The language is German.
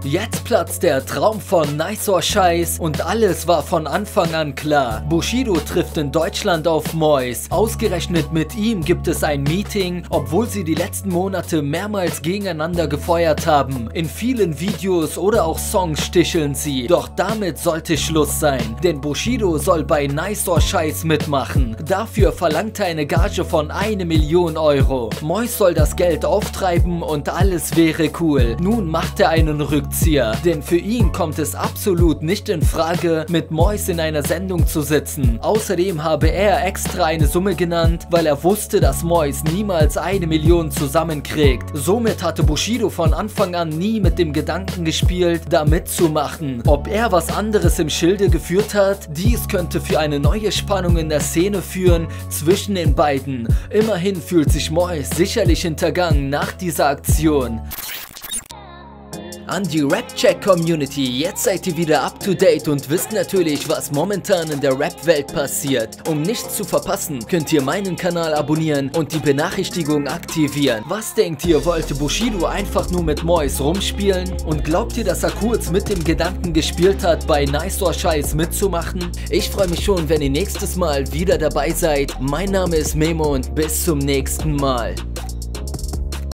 Jetzt platzt der Traum von Nice or Scheiß und alles war von Anfang an klar. Bushido trifft in Deutschland auf Mois. Ausgerechnet mit ihm gibt es ein Meeting, obwohl sie die letzten Monate mehrmals gegeneinander gefeuert haben. In vielen Videos oder auch Songs sticheln sie. Doch damit sollte Schluss sein, denn Bushido soll bei Nice or Scheiß mitmachen. Dafür verlangt er eine Gage von 1 Million Euro. Mois soll das Geld auftreiben und alles wäre cool. Nun macht er einen Rückzieher, denn für ihn kommt es absolut nicht in Frage, mit Mois in einer Sendung zu sitzen. Außerdem habe er extra eine Summe genannt, weil er wusste, dass Mois niemals 1 Million zusammenkriegt. Somit hatte Bushido von Anfang an nie mit dem Gedanken gespielt, da mitzumachen. Ob er was anderes im Schilde geführt hat, dies könnte für eine neue Spannung in der Szene führen zwischen den beiden. Immerhin fühlt sich Mois sicherlich hintergangen nach dieser Aktion. An die Rap-Check-Community, jetzt seid ihr wieder up to date und wisst natürlich, was momentan in der Rap-Welt passiert. Um nichts zu verpassen, könnt ihr meinen Kanal abonnieren und die Benachrichtigung aktivieren. Was denkt ihr, wollte Bushido einfach nur mit Mois rumspielen? Und glaubt ihr, dass er kurz mit dem Gedanken gespielt hat, bei Nice or Scheiß mitzumachen? Ich freue mich schon, wenn ihr nächstes Mal wieder dabei seid. Mein Name ist Memo und bis zum nächsten Mal.